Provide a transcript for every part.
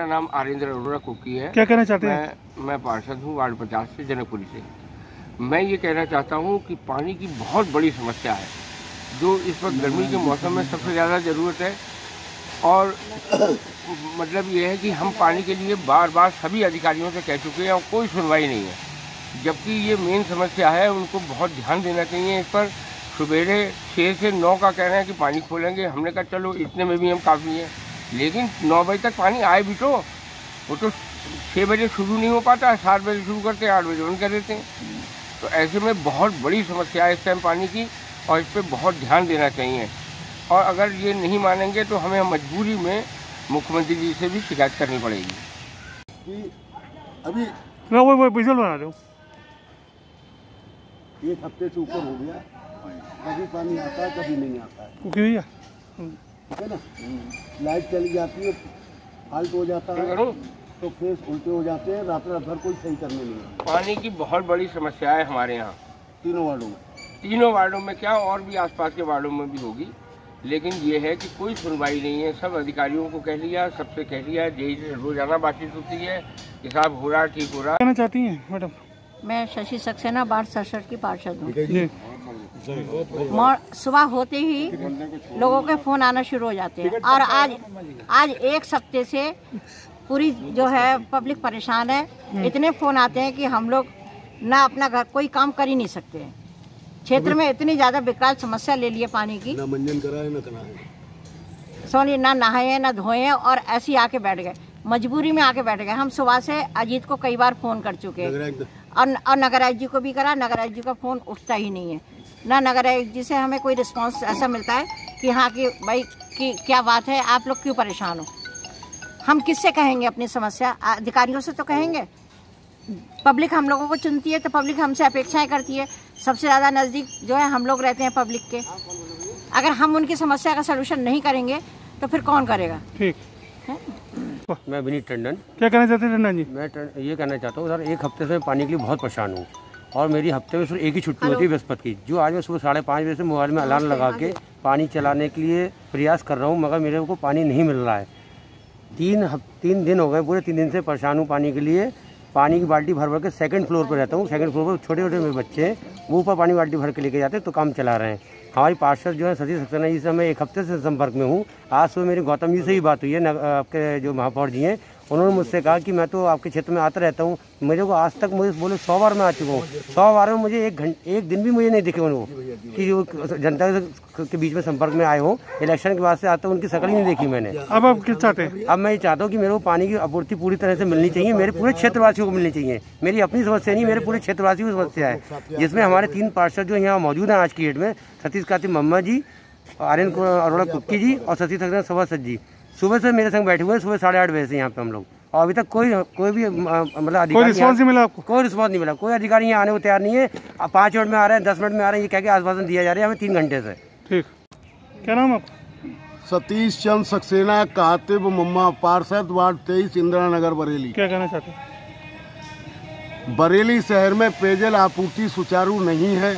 मेरा नाम आरेंद्र अरोड़ा कुकी है। क्या कहना चाहते हैं? मैं पार्षद हूँ वार्ड 50 से, जनकपुरी से। मैं ये कहना चाहता हूँ कि पानी की बहुत बड़ी समस्या है, जो इस वक्त गर्मी के मौसम में सबसे ज़्यादा ज़रूरत है। और मतलब ये है कि हम पानी के लिए बार बार सभी अधिकारियों से कह चुके हैं और कोई सुनवाई नहीं है, जबकि ये मेन समस्या है। उनको बहुत ध्यान देना चाहिए इस पर। सुबेरे 6 से 9 का कह रहे हैं कि पानी खोलेंगे। हमने कहा चलो इतने में भी हम काफ़ी हैं, लेकिन 9 बजे तक पानी आए भी तो वो तो 6 बजे शुरू नहीं हो पाता, 7 बजे शुरू करते हैं, 8 बजे बंद कर देते हैं। तो ऐसे में बहुत बड़ी समस्या है इस टाइम पानी की, और इस पर बहुत ध्यान देना चाहिए। और अगर ये नहीं मानेंगे तो हमें मजबूरी में मुख्यमंत्री जी से भी शिकायत करनी पड़ेगी। कि अभी वो बिजल बना रहे हो, 1 हफ्ते से ऊपर हो गया, कभी पानी आता है कभी नहीं आता है, भैया ठीक है ना। लाइट चली जाती है, फाल्ट हो जाता है, तो फेस उल्टे हो जाते हैं, रात भर कोई सही करने नहीं आता। पानी की बहुत बड़ी समस्या है हमारे यहाँ तीनों वार्डों में। तीनों वार्डों में क्या, और भी आसपास के वार्डों में भी होगी, लेकिन ये है कि कोई सुनवाई नहीं है। सब अधिकारियों को कह लिया, सबसे कह लिया, रोजाना बातचीत होती है कि साहब हो रहा, ठीक हो रहा। कहना चाहती हैं मैडम? मैं शशि सक्सेना वार्ड 67 की पार्षद हूँ। सुबह होते ही लोगों के फोन आना शुरू हो जाते हैं, और आज 1 हफ्ते से पूरी जो है पब्लिक परेशान है। इतने फोन आते हैं कि हम लोग ना अपना घर कोई काम कर ही नहीं सकते हैं। क्षेत्र में इतनी ज्यादा विकराल समस्या ले लिए पानी की, ना मंजन कराए ना कराए, सोनी ना नहाए ना धोए, और ऐसे ही आके बैठ गए, मजबूरी में आके बैठ गए। हम सुबह से अजीत को कई बार फोन कर चुके हैं, और नगर आयुक्त जी को भी करा। नगर आयुक्त जी का फोन उठता ही नहीं है। ना नगर आयुक्त जी से हमें कोई रिस्पांस ऐसा मिलता है कि हाँ कि भाई कि क्या बात है, आप लोग क्यों परेशान हो। हम किससे कहेंगे अपनी समस्या? अधिकारियों से तो कहेंगे। पब्लिक हम लोगों को चुनती है, तो पब्लिक हमसे अपेक्षाएं करती है। सबसे ज़्यादा नज़दीक जो है हम लोग रहते हैं पब्लिक के। अगर हम उनकी समस्या का सलूशन नहीं करेंगे तो फिर कौन करेगा? ठीक है? मैं विनीत टंडन। क्या कहना चाहते हैं टंडन जी? मैं ये कहना चाहता हूँ सर, 1 हफ्ते से पानी के लिए बहुत परेशान हूँ, और मेरी हफ्ते में सिर्फ एक ही छुट्टी होती है बृहस्पति की। जो आज मैं सुबह 5:30 बजे से मोबाइल में अलार्म लगा के पानी चलाने के लिए प्रयास कर रहा हूँ, मगर मेरे को पानी नहीं मिल रहा है। 3 दिन हो गए, पूरे 3 दिन से परेशान हूँ पानी के लिए। पानी की बाल्टी भर भर के 2nd फ्लोर पर रहता हूँ। 2nd फ्लोर पर छोटे छोटे मेरे बच्चे हैं, वो ऊपर पानी बाल्टी भर के लेके जाते हैं, तो काम चला रहे हैं। हमारी पार्षद जो है शशि सक्सेना जी से मैं 1 हफ्ते से संपर्क में हूँ। आज सुबह मेरी गौतम जी से ही बात हुई है, आपके जो महापौर जी हैं, उन्होंने मुझसे कहा कि मैं तो आपके क्षेत्र में आता रहता हूँ। मेरे को आज तक मुझे बोले 100 बार मैं आ चुका हूँ। 100 बार में मुझे एक दिन भी मुझे नहीं दिखे वो कि जो जनता के बीच में संपर्क में आए हों। इलेक्शन के बाद से आता उनकी शकल ही नहीं देखी मैंने। अब आप क्या चाहते हैं? अब मैं ये चाहता हूँ कि मेरे को पानी की आपूर्ति पूरी तरह से मिलनी चाहिए, मेरे पूरे क्षेत्रवासियों को मिलनी चाहिए। मेरी अपनी समस्या नहीं, मेरे पूरे क्षेत्रवासियों की समस्या है, जिसमें हमारे 3 पार्षद जो यहाँ मौजूद हैं आज की डेट में, सतीश कार्तिक मम्मा जी, आर्यन अरोड़ा कुक्की जी और शशि सक्सेना सभासद जी, सुबह से मेरे संग बैठे हुए हैं। सुबह 8:30 बजे से यहाँ पे हम लोग, और अभी तक कोई भी मतलब अधिकारी रिस्पॉन्स नहीं मिला आपको? कोई रिस्पॉन्स नहीं मिला। कोई अधिकारी यहाँ आने को तैयार नहीं है। 5 मिनट में आ रहे हैं, 10 मिनट में आ रहे हैं, ये कह के आश्वासन दिया जा रहा है हमें 3 घंटे से। ठीक, क्या नाम आपका? सतीश चंद्र सक्सेना, कातिब मम्मा, पार्षद वार्ड 23, इंदिरा नगर, बरेली। क्या कहना चाहते हैं? बरेली शहर में पेयजल आपूर्ति सुचारू नहीं है।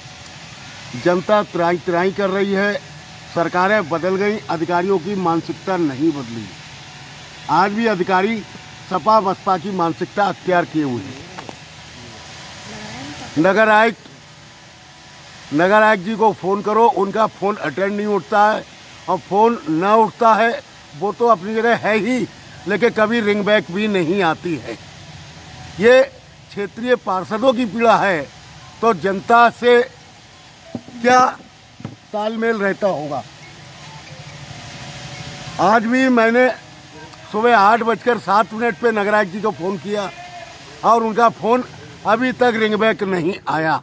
जनता त्राही कर रही है। सरकारें बदल गई, अधिकारियों की मानसिकता नहीं बदली। आज भी अधिकारी सपा बसपा की मानसिकता अख्तियार किए हुए हैं। नगर आयुक्त जी को फोन करो, उनका फोन अटेंड नहीं उठता है, और फोन न उठता है वो तो अपनी जगह है ही, लेकिन कभी रिंग बैक भी नहीं आती है। ये क्षेत्रीय पार्षदों की पीड़ा है, तो जनता से क्या तालमेल रहता होगा। आज भी मैंने सुबह 8:07 पे नगर आयुक्त जी को फ़ोन किया, और उनका फ़ोन अभी तक रिंग बैक नहीं आया।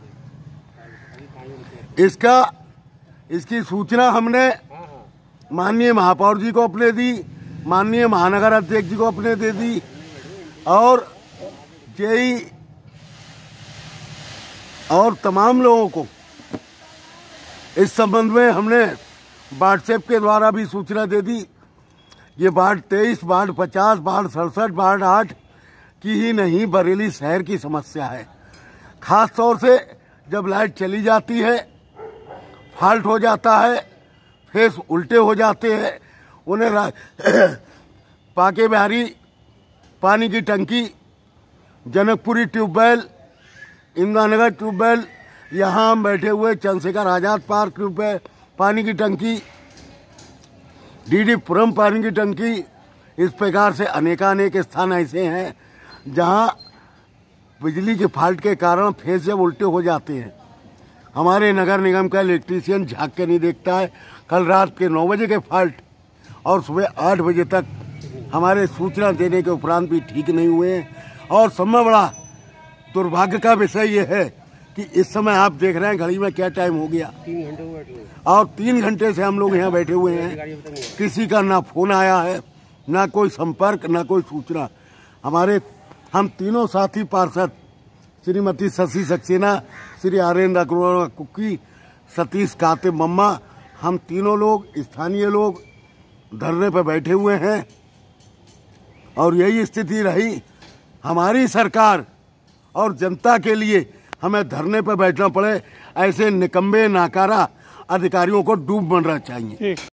इसकी सूचना हमने माननीय महापौर जी को अपने दी, माननीय महानगर अध्यक्ष जी को अपने दे दी, और जेई और तमाम लोगों को इस संबंध में हमने व्हाट्सएप के द्वारा भी सूचना दे दी। ये वार्ड 23, वार्ड 50, वार्ड 67, वार्ड 8 की ही नहीं, बरेली शहर की समस्या है। खास तौर से जब लाइट चली जाती है, फॉल्ट हो जाता है, फेस उल्टे हो जाते हैं। उन्हें पाके बिहारी पानी की टंकी, जनकपुरी ट्यूबवेल, इंदिरानगर ट्यूबवेल, यहाँ हम बैठे हुए चंद्रशेखर आजाद पार्क ट्यूबवेल पानी की टंकी, डीडी पुरम पानी की टंकी। इस प्रकार से अनेकानेक स्थान ऐसे हैं जहाँ बिजली के फाल्ट के कारण फेस जब उल्टे हो जाते हैं, हमारे नगर निगम का इलेक्ट्रीशियन झाँक के नहीं देखता है। कल रात के 9 बजे के फाल्ट और सुबह 8 बजे तक हमारे सूचना देने के उपरांत भी ठीक नहीं हुए हैं। और सबसे बड़ा दुर्भाग्य का विषय ये है कि इस समय आप देख रहे हैं घड़ी में क्या टाइम हो गया, 3 घंटे हुए बैठे हुए। और 3 घंटे से हम लोग यहाँ बैठे हुए हैं, किसी का ना फोन आया है, ना कोई संपर्क, ना कोई सूचना। हम तीनों साथी पार्षद श्रीमती शशि सक्सेना, श्री आर्यन अग्रवाल कुक्की, सतीश काते मम्मा, हम तीनों लोग स्थानीय लोग धरने पर बैठे हुए हैं। और यही स्थिति रही, हमारी सरकार और जनता के लिए हमें धरने पर बैठना पड़े। ऐसे निकम्मे नाकारा अधिकारियों को डूब मरना चाहिए।